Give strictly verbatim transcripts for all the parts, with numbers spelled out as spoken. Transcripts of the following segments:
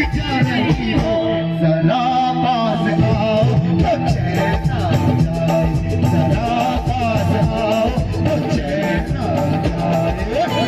जा रही हो, जरा पास आओ तो चैन आ जाए, जरा पास आओ तो चैन आ जाए।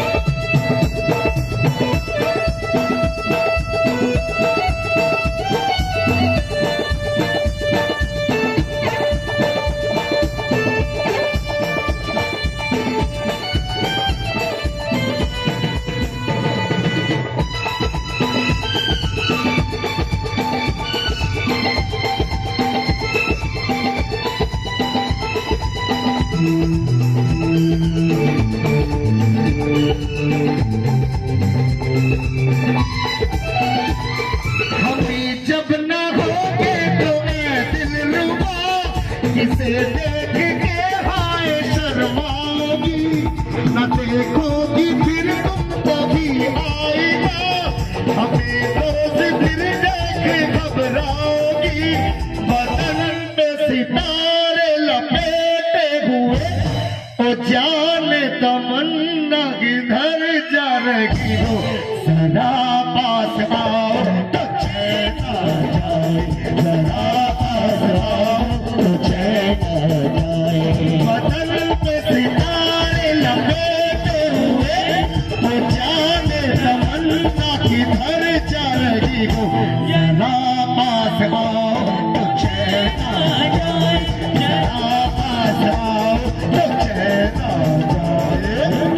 हमें जब न होगे तो ऐ दिलरुबा, किसे देख के हाय शर्माओगी, न देखोगी फिर तुमको भी आएगा, हमें रोज फिर देख घबराओगी। बदन पे सितारे लपेटे हुए, ओ जाने तमन्ना किधर जा रही हो, जरा पास आओ तो चैन आ जाए, जरा पास आओ तो चैन आ जाए। बदन पे सितारे लपेटे हुए, ओ जाने तमन्ना किधर जा रही हो, जरा पास आओ तो चैन आ जाए, जरा पास आओ तो चैन आ जाए।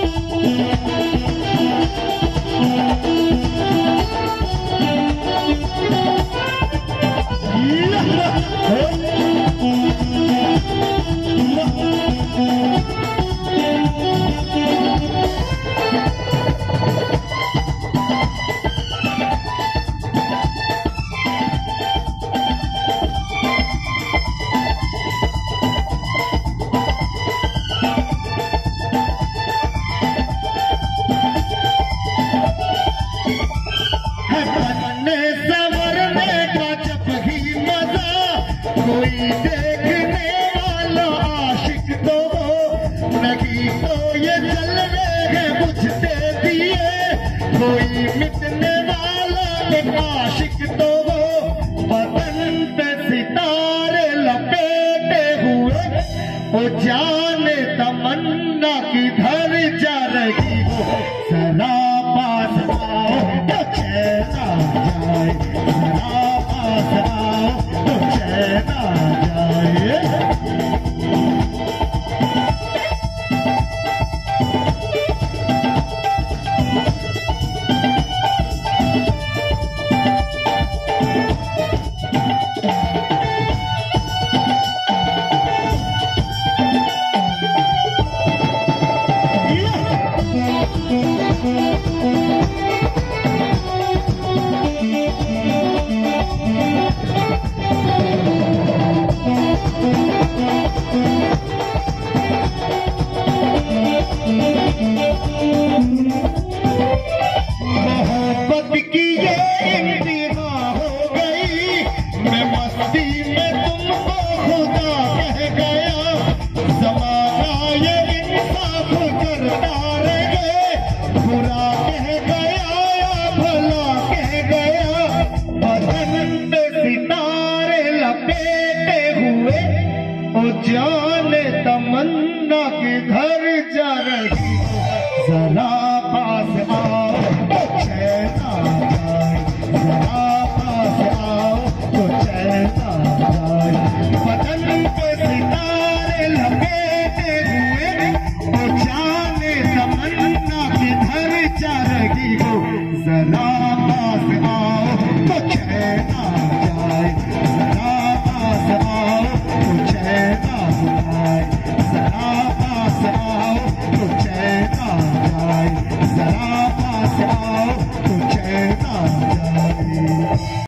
कोई देखने वाला आशिक तो हो, नहीं तो ये चल रहे बुझते दिए, कोई मिटने वाला एक आशिक तो हो, बदन पे सितारे लपेटे हुए, ओ जाने तमन्ना किधर जा रही हो, जरा पास आओ तो चैन आ जाए, जरा पास आओ तो चैन आ जाए। मोहब्बत की ये इंतहा हो गई, मैं मस्ती में तुमको खुदा कह गया, ज़माना ये इंसाफ करता रहे, बुरा कह गया या भला कह गया, बदन पे सितारे लपेटे हुए, ओ जाने तमन्ना किधर जा रही हो, जरा